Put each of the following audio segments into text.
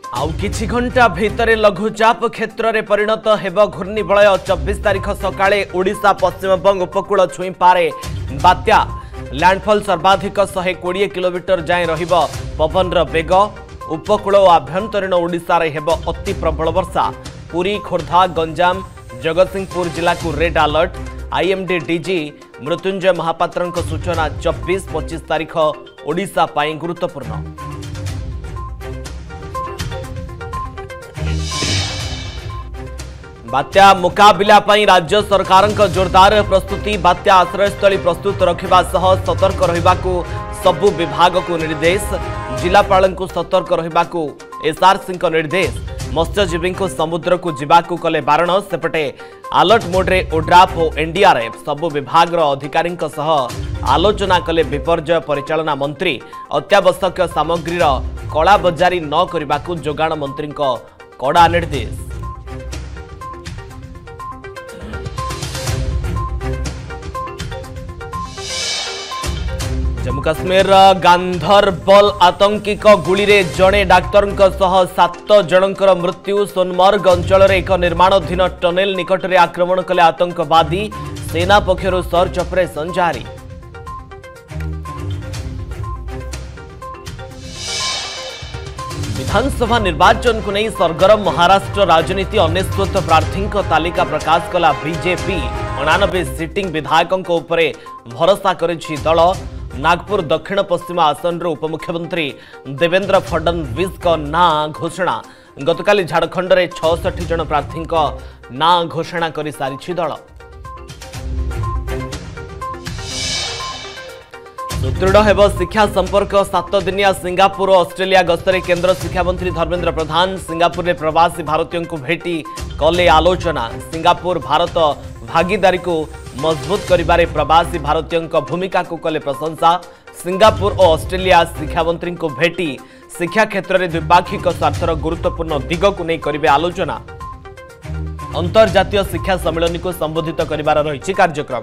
आउ किछि घंटा भितर लघुचाप क्षेत्र में परिणत हेब घूर्णिबलय 24 तारिख सकाळे ओडिशा पश्चिमबंग उपकूल छुई पारे बात्या लैंडफॉल सर्वाधिक 120 किलोमीटर जाए रहिबो पवन बेग उपकूल और आभ्यंतरीण ओडिशा रे हेब अति प्रबल वर्षा पुरी खोर्धा गंजाम जगतसिंहपुर जिला को red alert IMD DG Mrutyunjay Mohapatra सूचना 24-25 तारिख ओडिशा पाई गुरुत्वपूर्ण। बात्या मुकाबिला पई राज्य सरकार जोरदार प्रस्तुति बात्या आश्रयस्थली प्रस्तुत रखा सतर्क रहिबाकू सबु विभाग को निर्देश जिलापाल को सतर्क रहिबाकू एसआरसी निर्देश मत्स्यजीवी को समुद्र को जीवाकू कले बारण सेपटे अलर्ट मोड्रे ओड्राफ और एनडीआरएफ सबु विभाग अधिकारी आलोचना कले विपर्यय परिचालना मंत्री अत्यावश्यक सामग्रीर कला बजारी न करने जोगाण मंत्री कड़ा निर्देश। जम्मू काश्मीर गांधरबल आतंकी गुली रे जड़े डाक्तर 7 जनकर मृत्यु सोनमर्ग अंचल एक निर्माणाधीन टनेल निकट में आक्रमण कले आतंकवादी सेना पक्षर सर्च ऑपरेशन जारी। विधानसभा निर्वाचन को नहीं सरगरम महाराष्ट्र राजनीति 19 प्रार्थी तालिका प्रकाश कला बीजेपी 89 सिटिंग विधायकों उपरे भरोसा करिछि दल नागपुर दक्षिण पश्चिम आसन उपमुख्यमंत्री देवेंद्र फडणवीस का ना घोषणा गतकाली झारखंड में 66 जन प्रार्थी ना घोषणा कर सारी दल। सुदृढ़ हेब शिक्षा संपर्क 7 दिनिया सिंगापुर और ऑस्ट्रेलिया गस्तरे केंद्र शिक्षा मंत्री धर्मेंद्र प्रधान सिंगापुर में प्रवासी भारतीयों को भेटी कले आलोचना सिंगापुर भारत भागीदारी को मजबूत करिबारे प्रवासी भारतीयों भूमिका को कले प्रशंसा सिंगापुर और ऑस्ट्रेलिया शिक्षा मंत्री को भेटी शिक्षा क्षेत्र में द्विपाक्षिक स्वार्थर गुरुत्वपूर्ण दिग को नहीं करिबे आलोचना अंतर्जातीय शिक्षा सम्मेलन को संबोधित करिबार रहिछि कार्यक्रम।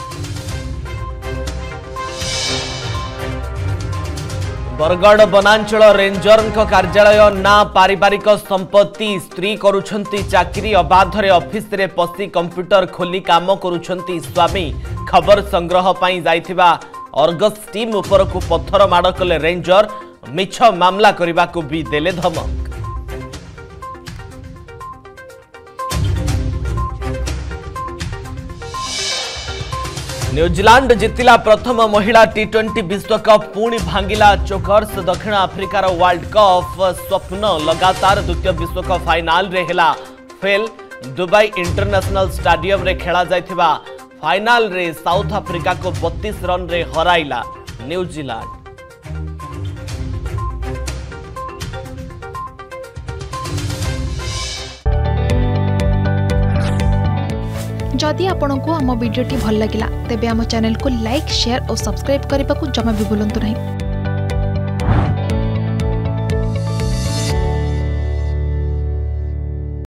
बरगढ़ वनांचल रेंजर कार्यालय ना पारिवारिक संपत्ति स्त्री करुछंती चाकरी अबाधरे ऑफिस रे पसी कंप्यूटर खोली काम करुछंती स्वामी खबर संग्रह पाई जाइथिबा अर्गस टीम उपर को पत्थर माड़ कले रेंजर मिछ मामला करबा को भी देले धमक। न्यूजीलैंड जितिला प्रथम महिला टी20 विश्वकप पुणी भांगिला चोकर्स दक्षिण आफ्रिकार वर्ल्ड कप स्वप्न लगातार द्वितीय विश्वकप फाइनाल रे हेला फेल दुबई इंटरनेशनल स्टेडियम रे खेला जाइथिबा फाइनाल रे साउथ अफ्रीका को 32 रन रे हराइला न्यूजीलैंड। जदि आपंक आम भिडी भल लगा तेब आम चैनल को लाइक शेयर और सब्सक्राइब करने को जमा भी भूलु नहीं।